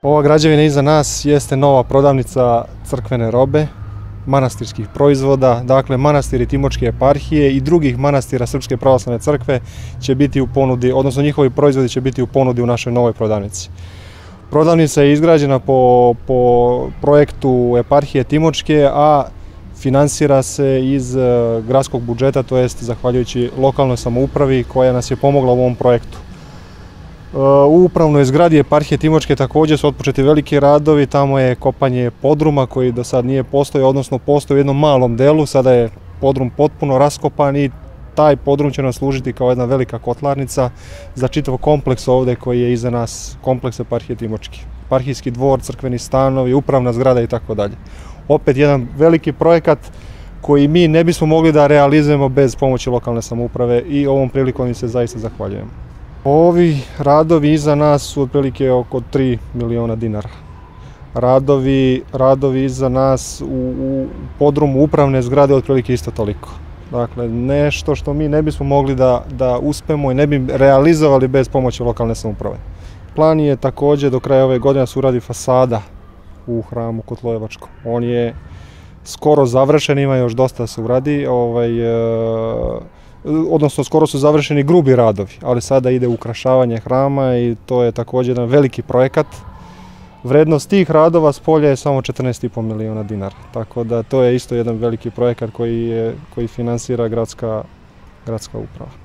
Ova građevina iza nas jeste nova prodavnica crkvene robe, manastirskih proizvoda, dakle manastiri Timočke eparhije i drugih manastira Srpske pravoslavne crkve će biti u ponudi, odnosno njihovi proizvodi će biti u ponudi u našoj novoj prodavnici. Prodavnica je izgrađena po projektu eparhije Timočke, a finansira se iz gradskog budžeta, to jest zahvaljujući lokalnoj samoupravi koja nas je pomogla u ovom projektu. U upravnoj zgradi eparhije Timočke također su otpočeti veliki radovi, tamo je kopanje podruma koji do sad nije postojao, odnosno postoji u jednom malom delu, sada je podrum potpuno raskopan i taj podrum će nam služiti kao jedna velika kotlarnica za čitav kompleks ovdje koji je iza nas, kompleks eparhije Timočke. Eparhijski dvor, crkveni stanovi, upravna zgrada i tako dalje. Opet jedan veliki projekat koji mi ne bismo mogli da realizujemo bez pomoći lokalne samouprave i ovom prilikom im se zaista zahvaljujemo. Ovi radovi iza nas su otprilike oko 3 miliona dinara. Radovi iza nas u podrumu upravne zgrade otprilike isto toliko. Dakle, nešto što mi ne bismo mogli da uspemo i ne bi realizovali bez pomoći lokalne samouprave. Plan je također do kraja ove godine da se uradi fasada u hramu Kotlojevačkom. On je skoro završen, ima još dosta da se uradi, odnosno skoro su završeni grubi radovi, ali sada ide ukrašavanje hrama i to je također jedan veliki projekat. Vrednost tih radova s polja je samo 14,5 miliona dinara, tako da to je isto jedan veliki projekat koji finansira gradska uprava.